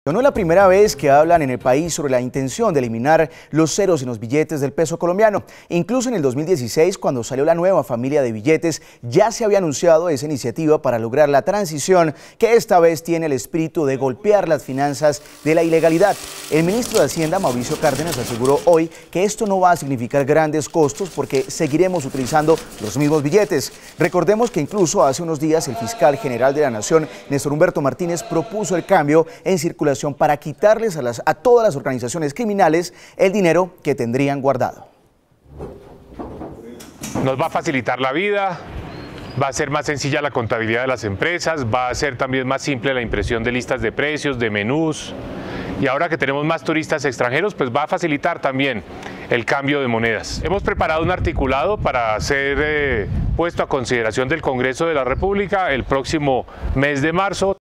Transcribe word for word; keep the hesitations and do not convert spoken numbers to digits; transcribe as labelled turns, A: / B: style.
A: No es la primera vez que hablan en el país sobre la intención de eliminar los ceros en los billetes del peso colombiano. Incluso en el dos mil dieciséis, cuando salió la nueva familia de billetes, ya se había anunciado esa iniciativa para lograr la transición, que esta vez tiene el espíritu de golpear las finanzas de la ilegalidad. El ministro de Hacienda, Mauricio Cárdenas, aseguró hoy que esto no va a significar grandes costos porque seguiremos utilizando los mismos billetes. Recordemos que incluso hace unos días el fiscal general de la Nación, Néstor Humberto Martínez, propuso el cambio en circulación para quitarles a, las, a todas las organizaciones criminales el dinero que tendrían guardado.
B: Nos va a facilitar la vida, va a ser más sencilla la contabilidad de las empresas, va a ser también más simple la impresión de listas de precios, de menús, y ahora que tenemos más turistas extranjeros, pues va a facilitar también el cambio de monedas. Hemos preparado un articulado para ser eh, puesto a consideración del Congreso de la República el próximo mes de marzo.